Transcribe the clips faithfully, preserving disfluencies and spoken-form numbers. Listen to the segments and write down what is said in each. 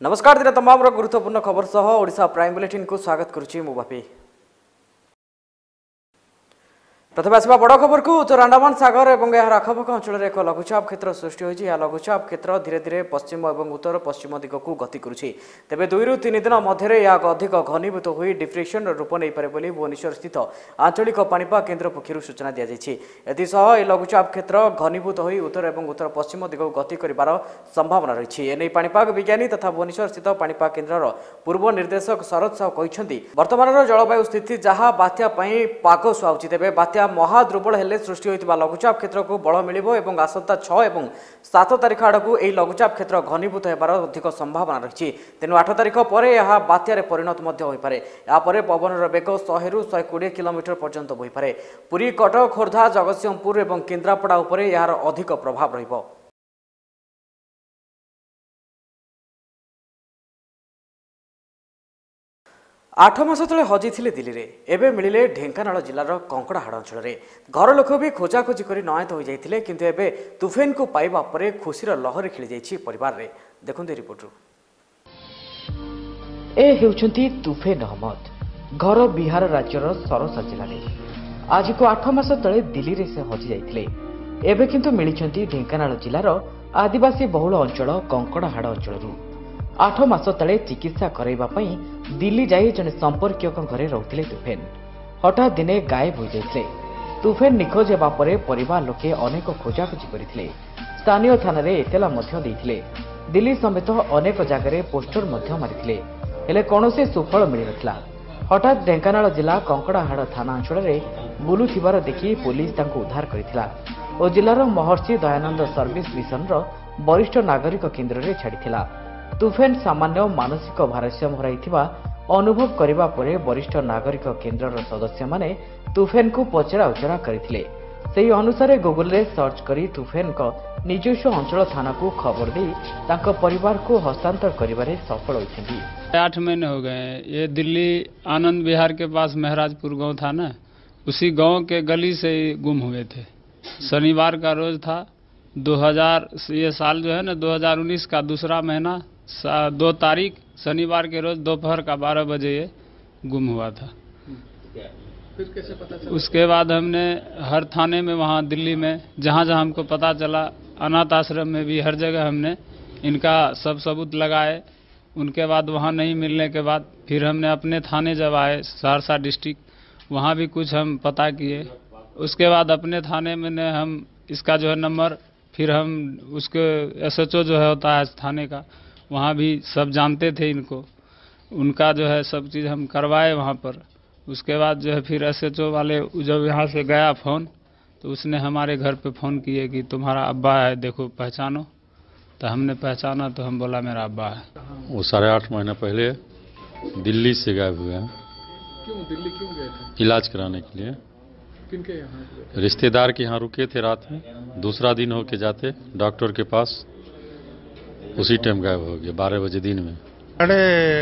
नमस्कार दिन तमाम गुरुत्वपूर्ण खबर सह ओडिशा प्राइम बुलेटिन को स्वागत करुच्ची मु बापी। प्रथम आसवा बड़ खबर को उत्तर अंडमान सागर और यार आखपाख अंचल एक लघुचाप क्षेत्र सृष्टि होती है। लघुचाप क्षेत्र धीरे धीरे पश्चिम और उत्तर पश्चिम दिग को गति करुच्ची। तेज दुई रु तीन दिन मध्य यह अधिक घनीभूत हो डिप्रेशन रूप नहीं पारे भुवनेश्वर स्थित आंचलिक पाणीपाग केन्द्र पक्षर सूचना दी जाएगी। एसह यह लघुचाप क्षेत्र घनीभूत हो उत्तर और उत्तर पश्चिम दिग को गति कर संभावना रही है। पाणीपाग विज्ञानी तथा भुवनेश्वर स्थित पाणीपाग केन्द्र पूर्व निर्देशक शरद साहू कहते वर्तमान जलवायु स्थिति जहाँ बात्या पाग सुहाउची तेज बात्या महाद्रुबल हेले सृष्टि होता लघुचाप क्षेत्र को बल मिल और आसंता छह और सात तारीख आड़क यह लघुचाप क्षेत्र घनीभूत होबार अधिक संभावना रही। तेणु आठ तारीख पर यह बात्यार परिणत होपे। यापर पवन बेग शहे रु शहे कोड़े किलोमीटर पर्यंत बोईपे। पुरी कटक खोर्धा जगतसिंहपुर और केन्द्रापड़ा उपर यार अधिक प्रभाव रहिबो। आठ मास तले हजी थे दिल्ली में एवं मिले ढेंकानाल जिलार कंकड़ाहाड़ अंचल घर लोक भी खोजाखोजी कर नयत हो जाते किंतु एबे तुफान को पाइबा परे खुशीर लहरी खेली जाइछि परिवार रे। देखंतु रिपोर्ट ए हेउछंती तुफान अहमद घर बिहार राज्यर सरसा जिले में आज को आठ मास तले दिल्ली रे से हजी जाइथिले एबे किंतु मिलिछंती ढेंकानाल जिलार आदिवासी बहुल अंचल कंकड़ाहाड़ अंचल। आठ मास तले चिकित्सा कराइबा पई दिल्ली जाई जने संपर्कीय घरे रहउथिले तुफान हठात दिने गायब हो जाइथिले। तुफान निखोज हेबा परे परिवार लोके अनेक खोजाखोजी करथिले। स्थानीय थाना रे एतला मध्य देथिले। दिल्ली समेत अनेक जगह पोस्टर मध्य मारिथिले हेले कोनोसे सुफल मिलि नथला। हठात ढेंकानाल जिला कंकड़ाहाड़ थाना अंचल रे बुलुथिबार देखि पुलिस तांको उद्धार करथिला और जिलार महर्षि दयानंद सर्विस मिशन रो वरिष्ठ नागरिक केन्द्र रे छाडिथिला। तुफान सामान्य मानसिक भारसाम्य हराइथिबा अनुभव करिबा परे वरिष्ठ नागरिक केन्द्र सदस्य माने तुफान को पचरा उचरा करथिले। सेही अनुसार गूगल रे सर्च करी तुफान को निजस्व अंचल थाना को खबर दे तांको परिवार को हस्तांतर करिबारे सफल होइछथि। आठ महीने हो गए हैं। ये दिल्ली आनंद विहार के पास महराजपुर गांव था ना, उसी गांव के गली से गुम हुए थे। शनिवार का रोज था। दो हज़ार ये साल जो है ना दो हज़ार उन्नीस का दूसरा महीना दो तारीख शनिवार के रोज दोपहर का बारह बजे ये गुम हुआ था। फिर कैसे पता चला? उसके बाद हमने हर थाने में वहाँ दिल्ली में जहाँ जहाँ हमको पता चला, अनाथ आश्रम में भी हर जगह हमने इनका सब सबूत लगाए। उनके बाद वहाँ नहीं मिलने के बाद फिर हमने अपने थाने जब आए सहरसा डिस्ट्रिक्ट, वहाँ भी कुछ हम पता किए। उसके बाद अपने थाने में ने हम इसका जो है नंबर फिर हम उसके एस एच ओ जो है होता है थाने का, वहाँ भी सब जानते थे इनको। उनका जो है सब चीज़ हम करवाए वहाँ पर। उसके बाद जो है फिर एस एच ओ वाले जब यहाँ से गया फ़ोन तो उसने हमारे घर पे फ़ोन किए कि तुम्हारा अब्बा है, देखो पहचानो। तो हमने पहचाना तो हम बोला मेरा अब्बा है। वो साढ़े आठ महीने पहले दिल्ली से गायब हुए हैं। क्यों दिल्ली क्यों गए थे? इलाज कराने के लिए। किनके यहाँ? रिश्तेदार के यहाँ रुके थे रात में, दूसरा दिन होके जाते डॉक्टर के पास, उसी टाइम गायब हो गया बारह बजे दिन में। साढ़े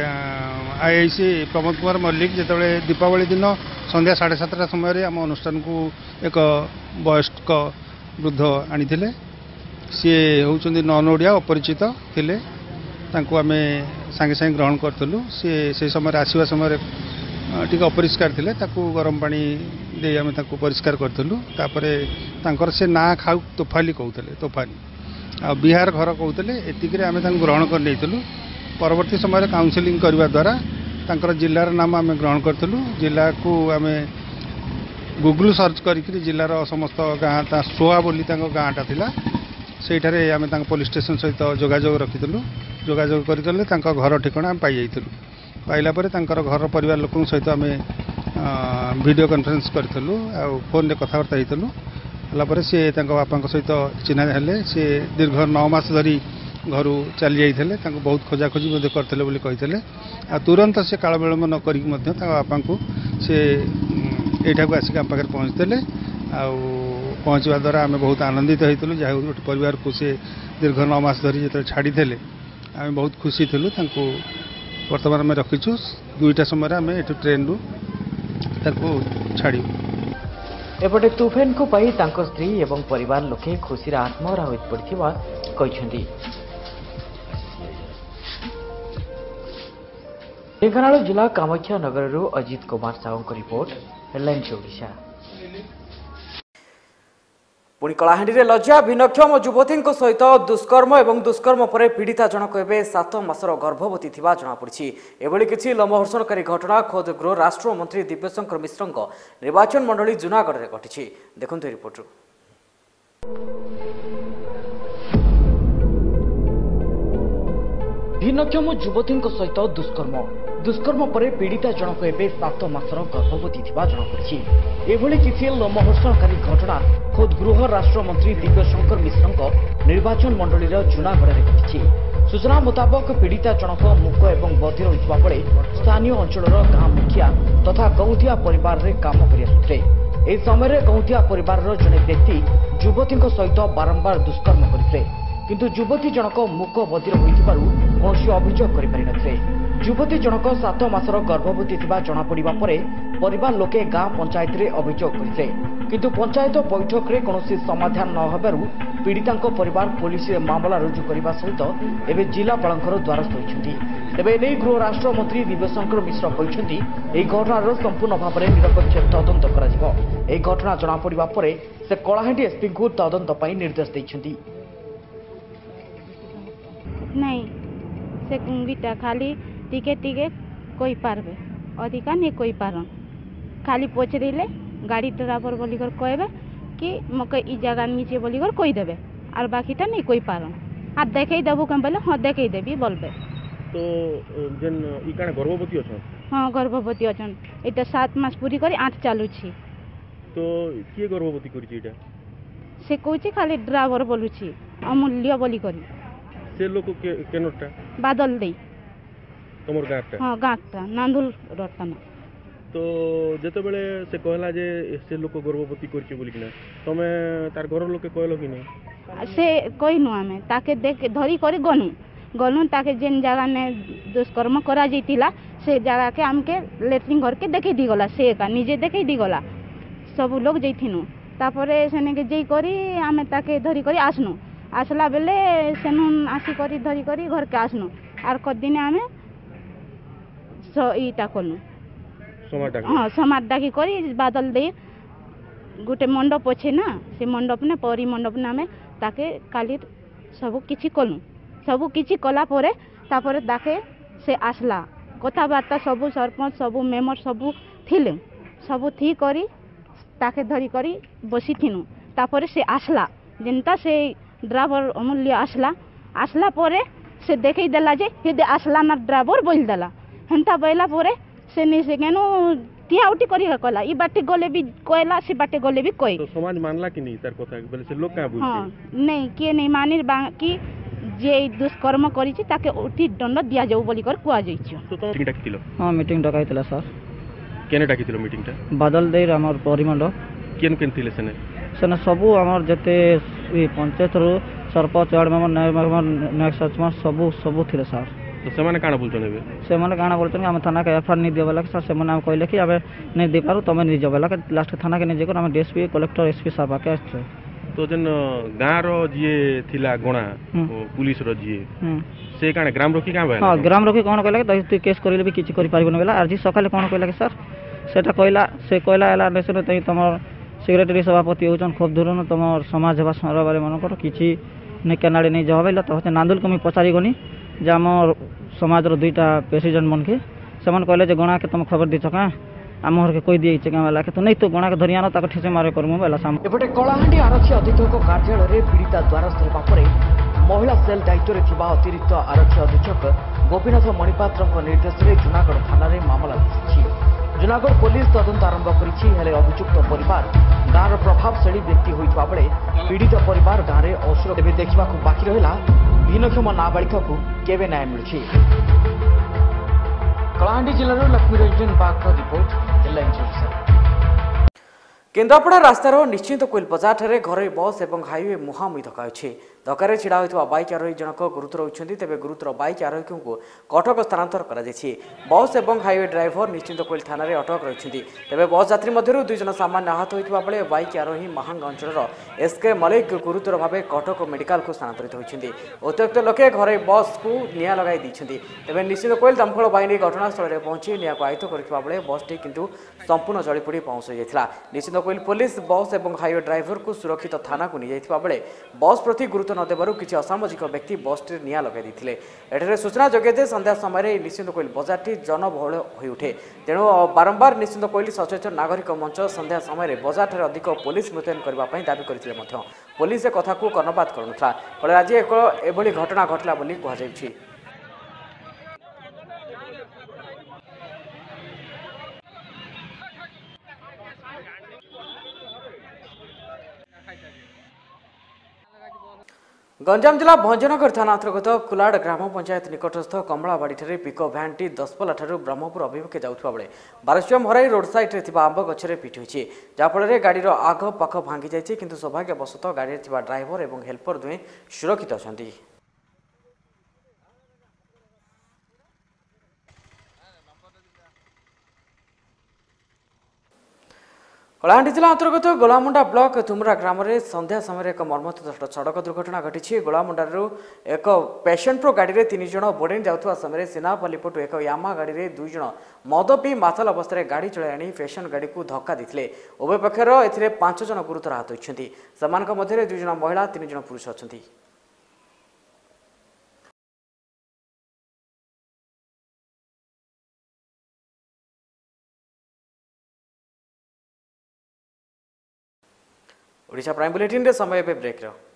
आईआईसी प्रमोद कुमार मल्लिक जो दीपावली दिन संध्या साढ़े सातटा समय आम अनुष्ठान को एक वयस्क वृद्ध आनी सी होउछन्ती नन ओडिया अपरिचित थिले, तांको आमे सांगे सांगे ग्रहण करथलु। सी से समय आसीबा समय टिके अपरिष्कार थिले, ताकू गरम पानी दे आमे ताकू परिष्कार करथलु। तापरे तांकर से ना खाउ तोफाली कहउतले, तोफाली आ बिहार घर कहउतले। एतिकरे आमे तांको ग्रहण कर नेइतलु। परवर्ती समय काउंसलिंग करबा द्वारा तांकर जिल्लार नाम आमे ग्रहण करथलु। जिल्ला को आमे गूगल सर्च करिकरी जिल्लार समस्त गाँ ता सोआ बोली तांको गाँटा थिला, सेठारे आमे तांको पुलिस स्टेशन सहित जोगाजोग रखितलु। जोगाजोग करतले तांको घर ठिकाना आमे पाई जाइतलु। पाइला परे तांकर घर परिवार लोक सहित आमे वीडियो कॉन्फ्रेंस करथलु आ फोन रे कथावार्ता हेतलु। हला परे से तांको बापांक सहित चिन्हा हेले। से दीर्घ नौ मास धरी घर चली जाइथिले, तांको बहुत खोजाखोजी मध्ये करथले बोली कहिथिले। आ तुरंत से काल विलंब न करी मध्ये तांको बापांको से एठाको आसी काम पाखर पहुंचतले। आ पहुँचवा द्वारा आम बहुत आनंदित होइतलु। जहाँ गोटे परिवार को से दीर्घ नौ मास धरी जो छाड़ी थे आम बहुत खुशी थिलु। तांको वर्तमान आम रखीचु। दुईटा समय आम ये ट्रेन रु छाड़ी। एपटे तुफान को पाई तांको स्त्री एवं परिवार लोके खुशी आत्महरा हो पड़थिबा कहछन्ती। ढेंकानाल जिला कामाख्या नगर अजित कुमार साहू की रिपोर्ट हेडलाइन ओडिशा। पुणी कलाहांडी लज्जा भिन्नक्षम युवती सहित दुष्कर्म और दुष्कर्म पर पीड़िता जनक एवं सात मासर गर्भवती थिबा जनापड़ी। एभली किसी लोमहर्षणकारी घटना खोद गृह राष्ट्र मंत्री दिव्यशंकर मिश्र निर्वाचन मंडली जूनागढ़ में घटी। देखु रिपोर्ट। भिन्नक्षम युवती सहित दुष्कर्म दुष्कर्म पर पीड़िता जनक एवं सात मासर गर्भवती थिबा जनापड़ी। एभली किसी लोमहर्षणकारी घटना खोद गृह राष्ट्र मंत्री दिव्यशंकर मिश्र निर्वाचन मंडली जूनागढ़ में घटी। सूचना मुताबक पीड़िता जनक मूक और बधिर होता बेले स्थानीय अंचल गाँ मुखिया तथा गौंथिया परिवार में काम करते। यह समय गौंथिया परिवार जड़े व्यक्ति युवती सहित बारंबार दुष्कर्म करते, किंतु युवती जनक मूक बधिर होती अभियोग कर युवती जनक सात मासर गर्भवती थिबा जनापड़ा पर परिवार लोके गाँ पंचायत रे अभियोग करते, किंतु पंचायत बैठक रे कौनसी समाधान न होबारु पीड़िता परिवार पुलिस मामला रुजु करने सहित एवं जिलापाल द्वारस्थ होती। तेज एने गृह राष्ट्र मंत्री दिव्यशंकर मिश्र कहते यह घटनार संपूर्ण भाव में निरपेक्ष तदंत कर घटना जनापड़ा पर से कलाहांडी एसपी को तदंत पर निर्देश देते। नहीं से बीटा खाली टिके टिके कोई पारबे अधिका नहीं कोई पारन खाली पचरेले गाड़ी ड्राइवर बोलिकर कहबे कि मके ई जगह नीचे बोलिकर कही देबे और बाकीटा नहीं कोई पारन आ देखे देबू कम बोले हाँ देखे देबी बोलबे। तो जन ई काना गर्भवती अछन? हाँ गर्भवती अछन। एटा सात मास पूरी करी आठ चालू छी। तो किए गर्भवती करी छी? एटा से कहूची खाली ड्राइवर बोलुची अमूल्य बोली करी। से लोक के केनोटा बादल दे तमर गाँटा? हाँ गाँटा नांदुल रटना। तो जेते बेले से कहला जे से लोक गर्भवती करछि बोली किना तमे तार घर लोके कहलो कि नहीं? से कहनु आमे ताके देख धरी करी गनु गनु ताके जेन जगह ने दुष्कर्म करा जैतिला से जगह के हमके लेटरिंग घर के देखै दी गला से का निजे देखै दी गला सब लोग जैथिनु तापरे सेने के जई करी आमे ताके धरी करी आसनु आसला बेले सेनु आसी करी धरी करी घर के आसनु आर क दिने आमे सो ईटा कनु हाँ समाज डाकी करी बादल दे गोटे मंडप अच्छे ना से मंडप ने परी मंडप ने आमे ताके काली सब किछि कलु सब किछि कला परे तापरे ताके से आसला कथाबार्ता सब सरपंच सब मेम्बर सब थिले सब थी करी ताके धरी करी बसी थिनु तापरे से आसला जेनता से ड्राइवर अमूल्य आसला आसला परे से देखै देला जे हे आसला ना ड्राइवर बोल देला हेंता बैला परे से नहीं से केनु टिया उठी करी कला ई बाटे गले भी कहला से बाटे गले भी कई। तो समाज मानला कि नहीं तार कथा बोले से लोग का बुझे? हां नहीं के नहीं मानी बाकी जे दुष्कर्म करी छी ताके उठी दंड दिया जाऊ बोली कर कुआ जाई छी। तो तो मीटिंग डाकितिलो? हां मीटिंग डाकाइतला सर। केने डाकितिलो मीटिंग टा? बादल देर हमर परिमंडल केन केन थिले सने? सने सबु हमर जते पंचायत रो सरपंच वार्ड मेंबर नायब मेंबर नेक्स्ट सचमा सबु सबु थिले सर। तो सेमाने काना बोलछन एबे? सेमाने काना बोलछन हम थाना के एफआईआर नहीं देबला के सर सेमाने हम कहले कि आबे नहीं दे पारू तमे नहीं जबला के लास्ट थाना के नहीं जेको हम डीएसपी कलेक्टर एसपी साहब के आछे। तो जन गाँ रो जिए थिला गणा पुलिस रो जिए से काना ग्राम रखी का भाई? हां ग्राम रखी कोन कहला के तू केस करिले भी किछि करि पारिबो बेला आज सकाले कोन कहला के सर सेटा कहला से कहला एला नेसन तई तमर सेक्रेटरी सभापति होचन खूब दूर न तमर समाज सेवा सर बारे मन कर किछि ने केनाडी नहीं जवाबैला तो नांदुल को मी पचारि गनी जे हमर समाज रो दुईटा प्रेसिडेंट मन के सेमन कहले जे गणा के तुम खबर दिछ का आम घर के कोई दिए के वाला के तो नहीं तो गणा के धरियानो ताक ठेसे मारे करमु बेला साम एपटे कलाहांडी आरक्षी अधीक्षक कार्यालय रे पीड़िता द्वारस्थ हेबा परे महिला सेल दायित्व रे थिबा अतिरिक्त आरक्षी अधीक्षक गोपीनाथ मणिपात्र निर्देश रे जूनागढ़ थाना रे मामला रुजुछि। जूनागढ़ पुलिस तदंत आरंभ करिछि हेले अभियुक्त परिवार गाँव प्रभावशाली व्यक्ति होइतबा बेले पीड़ित परिवार गाँव रे असुरक्षा तेबे देखिबा को बाकी रहिला भिन्नक्षम नाबालिका को केबे न्याय मिलछि। कलाहांडी जिल्लार लक्ष्मी रंजन बाग रिपोर्ट हेडलाइन केन्द्रापड़ा रास्तार निश्चित कोइल बजार ठारे घरोई बस और हाईवे मुहांमुही धक्का धक्का छिड़ा होता बाइक आरोही जनक गुरुतर होती तेज गुरुतर बाइक आरोही को कटक स्थानांतर कर बस और हाईवे ड्राइवर निश्चिंत कोइल थाना अटक रही तेज बस यात्री मध्य दुई जन सामान्य आहत होता बेले बाइक आरोही महांग अंचल एसके मलिक गुरुतर भाव कटक मेडिकल को स्थानांतरित होती अतिरिक्त लोके घर बस को निआ लगाई तेज निश्चिंत कोइल दमकल बाहिनी घटनास्थल में पहुंची निआ को आयत्त करथिबा बेले बसटी किंतु संपूर्ण जड़ीपोड़ी पहुंच जाइथिला। निश्चिंत कोइल पुलिस बस और हाईवे ड्राइवर को सुरक्षित थाना को नहीं बेले बस प्रति गुरुत्व न देवरु किछि असामाजिक व्यक्ति बसटी निआ लगाई देथिले। एठारे सूचना जोगे जे संध्या समय निश्चिंत कोइल बजारटी जनबहुल होई उठे तेणु बारंबार निश्चिंत कोइल सचेतन नागरिक मंच संध्या समय बजार अधिक पुलिस मुतयन करने दाबी करथिले पुलिस ए कथा को कर्णपात करुनथला फल आज एक एभली घटना घटला बोली कहुछि। गंजाम जिला भंजनगर थाना अंतर्गत कुलाड़ ग्राम पंचायत निकटस्थ कमलाबाड़ी पिको भ्यानटी दसपल्ला ठारू ब्रह्मपुर अभिमुखे जाउथबा बेले बारशियम हराई रोड साइड रे आंब गछरे पिटी होछि जाफल गाड़ीर आग पाख भांगी जाइछि किंतु सौभाग्यवशतः गाड़ी ड्राइवर और हेल्पर दुहे सुरक्षित अछंती। कलाहांडी जिला अंतर्गत गोलामुंडा ब्लॉक तुमरा ग्राम में संध्या समय एक मर्मन्तुद सड़क दुर्घटना घटी गोलामुंडार एक पेसेंट प्रो गाड़ी में तीन जन बोर्डिंग जाऊा समय सिनापल्ली पटु एक यामा गाड़ी में दुई जन मद पी मातल अवस्था गाड़ी चलाई आनी पेसेंट गाड़ी को धक्का देते उभय पक्षर ए पांच जन गुरुतर आहत होती मध्य दुई जन महिला तीन जन पुरुष अच्छा। ओडिशा प्राइम बुलेटिन रे समय पे ब्रेक रो।